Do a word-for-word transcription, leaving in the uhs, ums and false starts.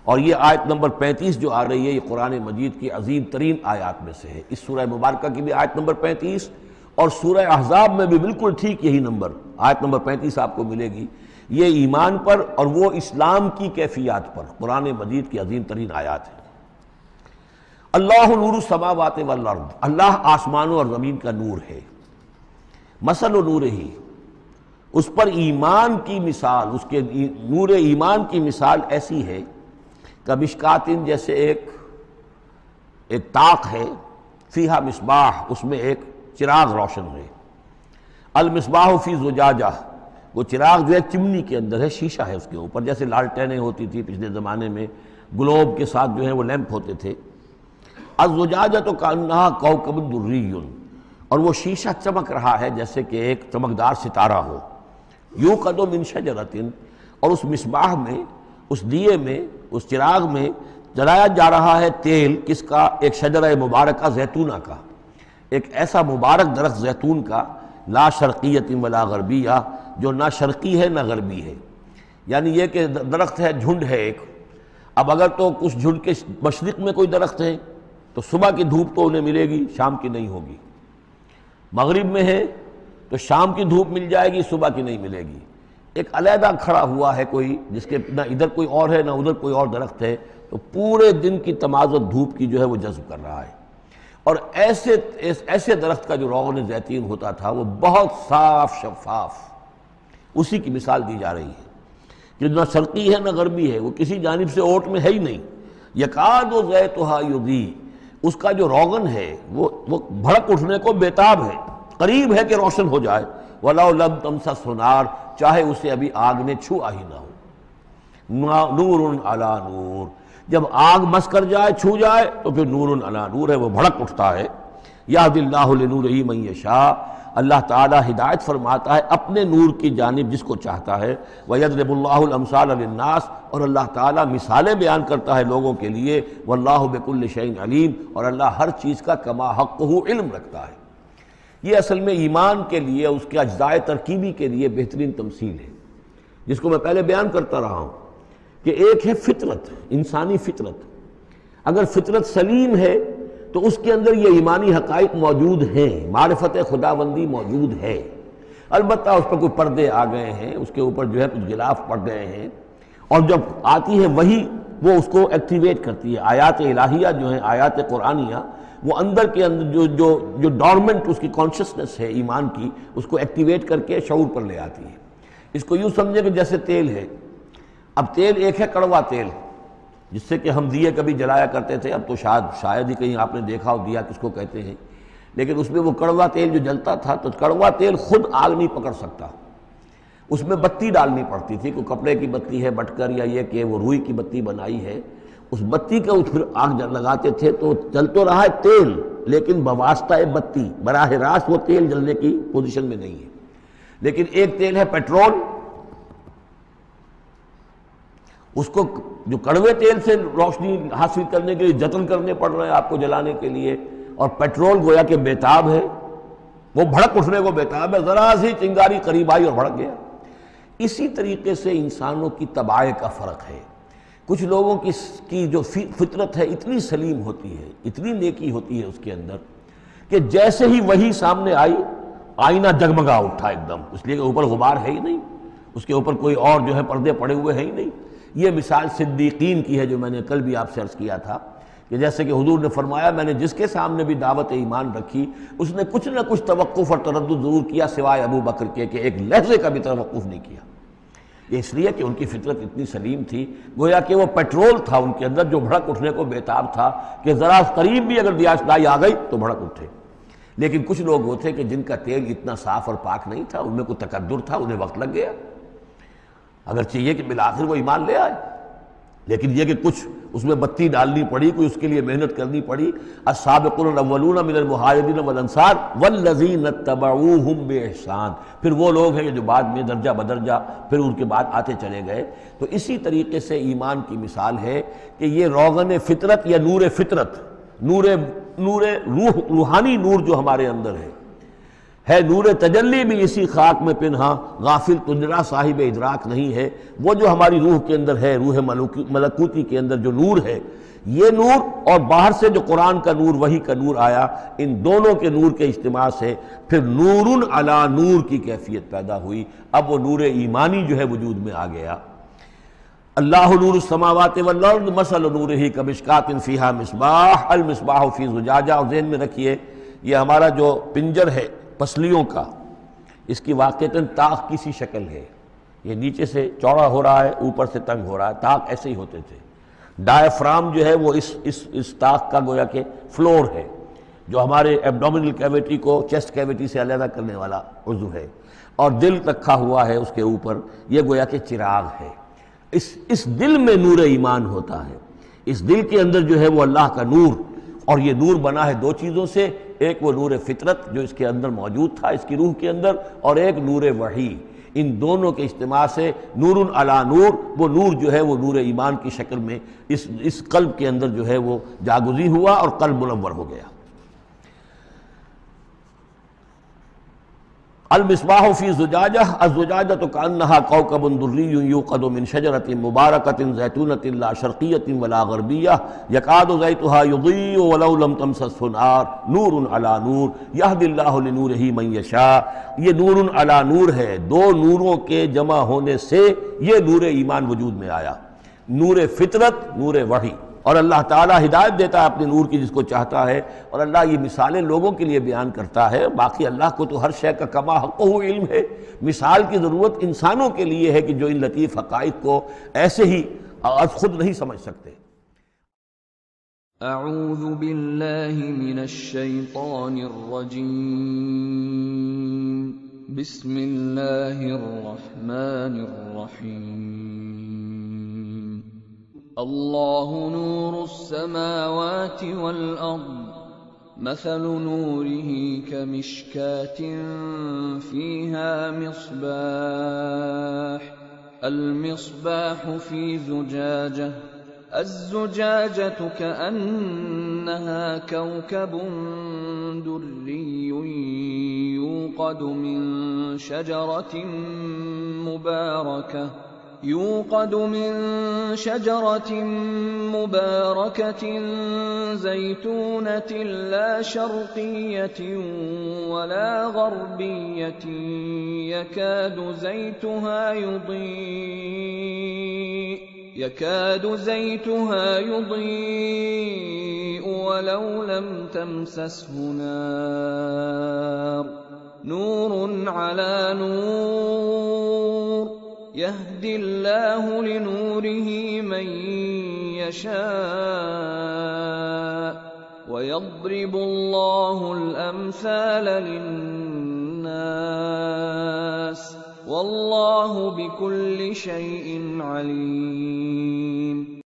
اور یہ آیت نمبر پینتیس جو آ رہی ہے یہ قرآن مجید کی عظیم ترین آیات میں سے ہے۔ اس سورہ مبارکہ کی بھی آیت نمبر پینتیس اور سورہ احزاب میں بھی بالکل ٹھیک یہی نمبر آیت نمبر پینتیس آپ کو ملے گی۔ یہ ایمان پر اور وہ اسلام کی کیفیات پر قرآن مجید کی عظیم ترین آیات ہیں۔ اللہ نور السماوات والارض، اللہ آسمانوں اور زمین کا نور ہے۔ مثل نورہ، اس پر ایمان کی مثال، اس کے نور ایمان کی مثال ایسی ہے کمشکاتن، جیسے ایک ایک طاق ہے، فیہا مصباح، اس میں ایک چراغ روشن ہے۔ المصباح فی زجاجہ، وہ چراغ جو ہے چمنی کے اندر ہے، شیشہ ہے اس کے اوپر، جیسے لالٹینیں ہوتی تھی پچھلے زمانے میں، گلوب کے ساتھ جو ہے وہ لیمپ ہوتے تھے۔ الزجاجہ تو کانہا کوکب دری، اور وہ شیشہ چمک رہا ہے جیسے کہ ایک چمکدار ستارہ ہو۔ یوقد من شجرۃ، اور اس مصباح میں، اس دیے میں، اس چراغ میں جلایا جا رہا ہے تیل، کس کا؟ ایک شجرہ مبارکہ زیتونہ کا، ایک ایسا مبارک درخت زیتون کا، لا شرقیۃ ولا غربیہ، جو نہ شرقی ہے نہ غربی ہے، یعنی یہ کہ درخت ہے، جھنڈ ہے ایک۔ اب اگر تو کچھ جھنڈ کے مشرق میں کوئی درخت ہے تو صبح کی دھوپ تو انہیں ملے گی، شام کی نہیں ہوگی۔ مغرب میں ہے تو شام کی دھوپ مل جائے گی، صبح کی نہیں ملے گی۔ ایک علیحدہ کھڑا ہوا ہے کوئی، جس کے نہ ادھر کوئی اور ہے نہ ادھر کوئی اور درخت ہے، تو پورے دن کی تمازت دھوپ کی جو ہے وہ جذب کر رہا ہے۔ اور ایسے ایسے درخت کا جو روغن زیتون ہوتا تھا وہ بہت صاف شفاف، اسی کی مثال دی جا رہی ہے کہ نہ شرقی ہے نہ غربی ہے، وہ کسی جانب سے اوٹ میں ہے ہی نہیں۔ یکاد زیتھا یضیء، اس کا جو روغن ہے وہ وہ بھڑک اٹھنے کو بیتاب ہے، قریب ہے کہ روشن ہو جائے۔ وَلَوْ لَمْ تَمْسَسْهُ نَارٌ، چاہے اسے ابھی آگ نے چھوا ہی نہ ہو۔ نور علی نور، جب آگ مس کر جائے، چھو جائے تو پھر نور علی نور ہے، وہ بھڑک اٹھتا ہے۔ یہدی اللہ لنورہ من یشاء، اللہ تعالیٰ ہدایت فرماتا ہے اپنے نور کی جانب جس کو چاہتا ہے۔ وَيَضْرِبُ اللَّهُ الْأَمْثَالَ لِلنَّاسِ، اور اللہ تعالیٰ مثالیں بیان کرتا ہے لوگوں کے لیے۔ وَاللَّهُ بِكُلِّ شَيْءٍ عَلِيمٌ، اور اللہ ہر چیز کا کما حقہ علم رکھتا ہے۔ یہ اصل میں ایمان کے لیے، اس کے اجزائے ترکیبی کے لیے بہترین تمثیل ہے، جس کو میں پہلے بیان کرتا رہا ہوں کہ ایک ہے فطرت، انسانی فطرت۔ اگر فطرت سلیم ہے تو اس کے اندر یہ ایمانی حقائق موجود ہیں، معرفت خداوندی موجود ہے۔ البتہ اس پر کوئی پردے آ گئے ہیں، اس کے اوپر جو ہے کچھ غلاف پڑ گئے ہیں، اور جب آتی ہے وہی وہ اس کو ایکٹیویٹ کرتی ہے۔ آیات الہیہ جو ہیں، آیات قرآنیہ، وہ اندر کے اندر جو جو جو ڈورمنٹ اس کی کانشسنس ہے ایمان کی، اس کو ایکٹیویٹ کر کے شعور پر لے آتی ہے۔ اس کو یوں سمجھے کہ جیسے تیل ہے۔ اب تیل ایک ہے کڑوا تیل، جس سے کہ ہم دیے کبھی جلایا کرتے تھے، اب تو شاید شاید ہی کہیں آپ نے دیکھا ہو دیا کس کو کہتے ہیں، لیکن اس میں وہ کڑوا تیل جو جلتا تھا، تو کڑوا تیل خود آگ نہیں پکڑ سکتا، اس میں بتی ڈالنی پڑتی تھی، کوئی کپڑے کی بتی ہے بٹکر، یا یہ کہ وہ روئی کی بتی بنائی ہے، اس بتی کا پھر آگ لگاتے تھے تو جل تو رہا ہے تیل، لیکن بواسطہ بتی، براہ راست وہ تیل جلنے کی پوزیشن میں نہیں ہے۔ لیکن ایک تیل ہے پیٹرول، اس کو جو کڑوے تیل سے روشنی حاصل کرنے کے لیے جتن کرنے پڑ رہے ہیں آپ کو جلانے کے لیے، اور پیٹرول گویا کہ بیتاب ہے، وہ بھڑک اٹھنے کو بیتاب ہے، ذرا سی چنگاری قریب آئی اور بھڑک گیا۔ اسی طریقے سے انسانوں کی طباع کا فرق ہے۔ کچھ لوگوں کی کی جو فطرت ہے اتنی سلیم ہوتی ہے، اتنی نیکی ہوتی ہے اس کے اندر، کہ جیسے ہی وہی سامنے آئی، آئینہ جگمگا اٹھا ایک دم، اس لیے کہ اوپر غبار ہے ہی نہیں، اس کے اوپر کوئی اور جو ہے پردے پڑے ہوئے ہیں ہی نہیں۔ یہ مثال صدیقین کی ہے جو میں نے کل بھی آپ سے عرض کیا تھا، کہ جیسے کہ حضور نے فرمایا میں نے جس کے سامنے بھی دعوت ایمان رکھی، اس نے کچھ نہ کچھ توقف اور تردد ضرور کیا، سوائے ابو بکر کے کہ ایک لحظے کا بھی توقف نہیں کیا۔ یہ اس لیے کہ ان کی فطرت اتنی سلیم تھی، گویا کہ وہ پیٹرول تھا ان کے اندر جو بھڑک اٹھنے کو بیتاب تھا، کہ ذرا قریب بھی اگر دیاسدائی آ گئی تو بھڑک اٹھے۔ لیکن کچھ لوگ وہ تھے کہ جن کا تیل اتنا صاف اور پاک نہیں تھا، ان میں کوئی تکدر تھا، انہیں وقت لگ گیا، اگر چاہیے کہ بالآخر وہ ایمان لے آئے، لیکن یہ کہ کچھ اس میں بتی ڈالنی پڑی، کوئی اس کے لیے محنت کرنی پڑی۔ السابقون الاولون من المہاجرین والانصار والذین اتبعوہم باحسان، پھر وہ لوگ ہیں جو بعد میں درجہ بدرجہ پھر ان کے بعد آتے چلے گئے۔ تو اسی طریقے سے ایمان کی مثال ہے کہ یہ روغن فطرت یا نور فطرت، نور نور روح، روحانی نور جو ہمارے اندر ہے، ہے نور تجلی بھی اسی خاک میں پنہاں، غافل تجرا صاحب ادراک نہیں ہے۔ وہ جو ہماری روح کے اندر ہے، روح ملکوتی کے اندر جو نور ہے، یہ نور اور باہر سے جو قرآن کا نور، وحی کا نور آیا، ان دونوں کے نور کے اجتماع سے پھر نور علی نور کی کیفیت پیدا ہوئی۔ اب وہ نور ایمانی جو ہے وجود میں آ گیا۔ اللہ نور السماوات والارض مثل نورہ کمشکات فیہا مصباح المصباح فی زجاجہ۔ اور ذہن میں رکھیے یہ ہمارا جو پنجر ہے پسلیوں کا، اس کی واقعتاً طاق کی سی شکل ہے، یہ نیچے سے چوڑا ہو رہا ہے، اوپر سے تنگ ہو رہا ہے، طاق ایسے ہی ہوتے تھے۔ ڈائفرام جو ہے وہ اس اس اس طاق کا گویا کہ فلور ہے، جو ہمارے ایبڈومینل کیویٹی کو چیسٹ کیویٹی سے علیحدہ کرنے والا عضو ہے، اور دل رکھا ہوا ہے اس کے اوپر، یہ گویا کہ چراغ ہے۔ اس اس دل میں نور ایمان ہوتا ہے، اس دل کے اندر جو ہے وہ اللہ کا نور، اور یہ نور بنا ہے دو چیزوں سے، ایک وہ نور فطرت جو اس کے اندر موجود تھا، اس کی روح کے اندر، اور ایک نور وحی۔ ان دونوں کے اجتماع سے نور علی نور، وہ نور جو ہے وہ نور ایمان کی شکل میں اس اس قلب کے اندر جو ہے وہ جاگزی ہوا اور قلب منور ہو گیا۔ المصباح فی زجاجہ، الزجاجۃ کأنہا کوکب دری یوقد من شجرۃ مبارکۃ زیتونۃ لا شرقیۃ ولا غربیہ یکاد زیتھا یضیء ولو لم تمسسہ نار نور علی نور یہدی اللہ لنورہ من یشاء۔ یہ نور علی نور ہے، دو نوروں کے جمع ہونے سے یہ نور ایمان وجود میں آیا، نور فطرت، نور وحی۔ اور اللہ تعالیٰ ہدایت دیتا ہے اپنے نور کی جس کو چاہتا ہے، اور اللہ یہ مثالیں لوگوں کے لیے بیان کرتا ہے۔ باقی اللہ کو تو ہر شے کا کما حقہ علم ہے، مثال کی ضرورت انسانوں کے لیے ہے کہ جو ان لطیف حقائق کو ایسے ہی خود نہیں سمجھ سکتے۔ اعوذ باللہ من الشیطان الرجیم، بسم اللہ الرحمن الرحیم۔ اللہ نور السماوات والارض مثل نورہ کمشکاۃ فیہا مصباح المصباح فی زجاجہ الزجاجة كأنها كوكب دري يوقد من شجرة مباركة يوقد من شجرة مباركة زيتونة لا شرقية ولا غربية يكاد زيتها يضيء يكاد زيتها يضيء ولو لم تمسسه نار نور على نور يهدي الله لنوره من يشاء ويضرب الله الأمثال للناس واللہ بكل شيء علیم۔